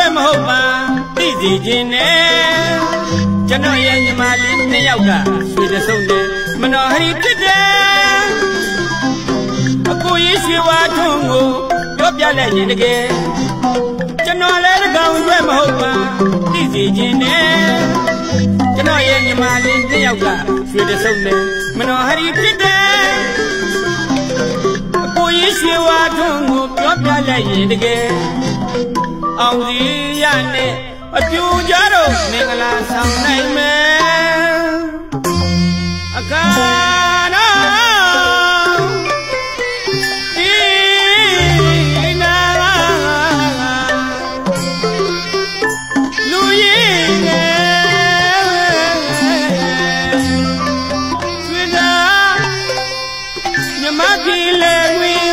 မဟုတ်ပါသိစီခြင်းနဲ့ကျွန်တော်ရဲ့ညီမလေးနှစ်ယောက်ကရွှေတစုံနဲ့မနော်ဟရီဖြစ်တယ်အကိုကြီးရွှေဝါထုံးကိုပြောပြလိုက်ရင်တကယ်ကျွန်တော်လည်းတကောင်ရွယ်မဟုတ်ပါသိစီခြင်းနဲ့ကျွန်တော်ရဲ့ညီမလေးနှစ်ယောက်ကရွှေတစုံနဲ့မနော်ဟရီဖြစ်တယ်အကိုကြီးရွှေဝါထုံးကိုပြောပြလိုက်ရင်တကယ်အောင်စီရနဲ့အပြူကြတော့မင်္ဂလာဆောင်နိုင်မယ်အခါတော်ဒီနာလူရင်းနဲ့ဆွေသာမြမကြီးလေဝင်း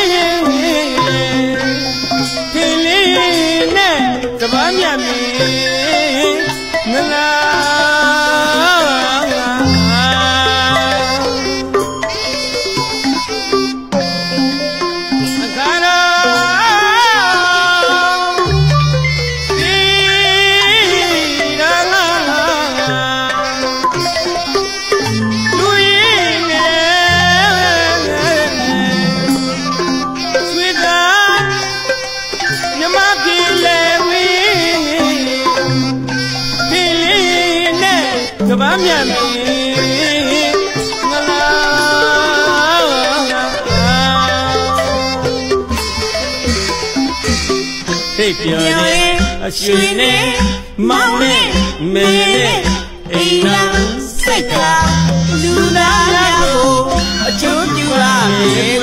ဒီလေးနဲ့တပန်းမြတ်မီငလာကဘာမြတ်မီငလာဟေ့ပြောတယ်အရွှေနဲ့မောင်နဲ့မေနဲ့အိမ်နာစိတ်ကလူသားကိုအကျိုးပြုရမယ်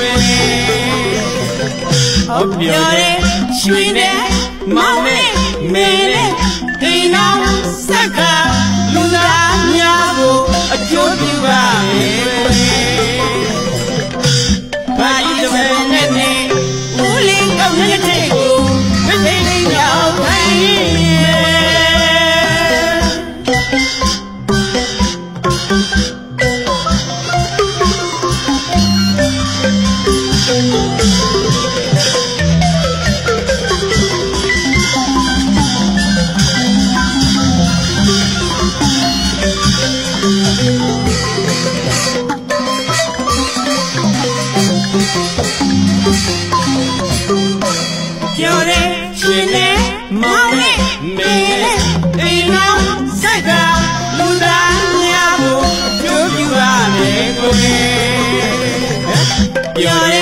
ဟုတ်ပြောတယ်ရွှေနဲ့မောင်နဲ့မေနဲ့အိမ်နာစိတ်ကလူသားများကိုအကျိုးပြုပါမယ်။ဘာကြီးတပည့်နဲ့ဦးလင်းကောင်းတဲ့တဲ့ကိုမသိနေရောက်ခိုင်းပြောတယ်ရွှေနဲ့မောင်နဲ့မေနဲ့အိမ်တော်စိုက်ကလူသားများကိုအကျိုးပြုရမယ်ကိုပြော